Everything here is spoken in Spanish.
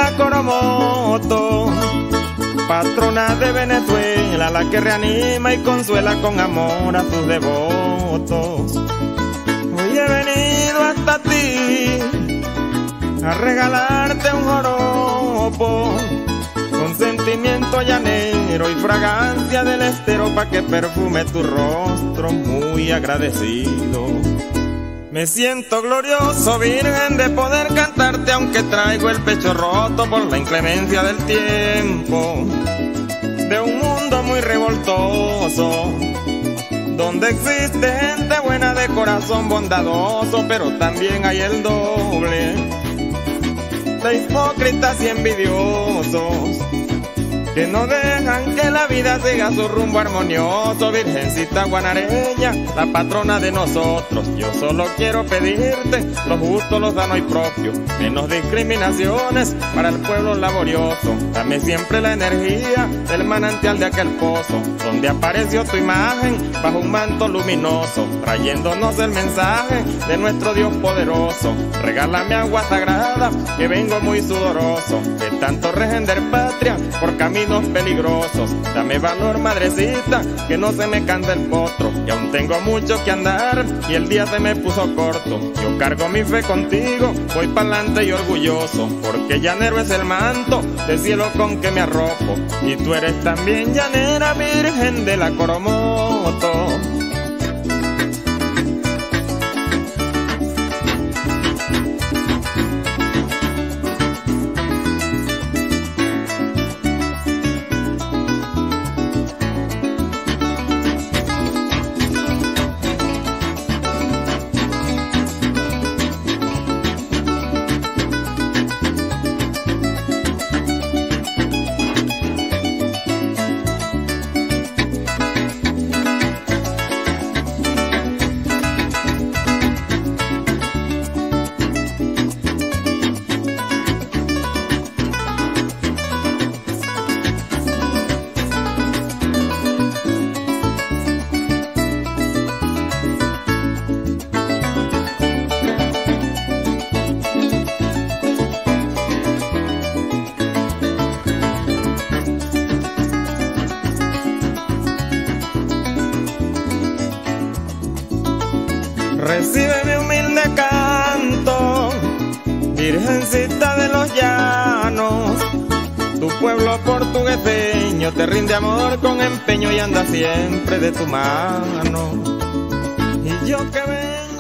la Coromoto, patrona de Venezuela, la que reanima y consuela con amor a sus devotos. Hoy he venido hasta ti a regalarte un joropo con sentimiento llanero y fragancia del estero, pa' que perfume tu rostro, muy agradecido. Me siento glorioso, virgen, de poder cantarte, aunque traigo el pecho roto por la inclemencia del tiempo, de un mundo muy revoltoso, donde existe gente buena de corazón bondadoso, pero también hay el doble de hipócritas y envidiosos, que no dejan que la vida siga su rumbo armonioso. Virgencita guanareña, la patrona de nosotros, yo solo quiero pedirte lo justo, lo sano y propio, menos discriminaciones para el pueblo laborioso. Dame siempre la energía del manantial de aquel pozo, donde apareció tu imagen bajo un manto luminoso, trayéndonos el mensaje de nuestro Dios poderoso. Regálame agua sagrada, que vengo muy sudoroso, de tanto regender patria por caminos peligrosos. Dame valor, madrecita, que no se me cante el potro, que aún tengo mucho que andar y el día se me puso corto. Yo cargo mi fe contigo, voy pa'lante y orgulloso, porque llanero es el manto de cielo con que me arropo, y tú eres también llanera, virgen de la Coromoto. Recibe mi humilde canto, virgencita de los llanos. Tu pueblo portugueseño te rinde amor con empeño y anda siempre de tu mano. Y yo que vengo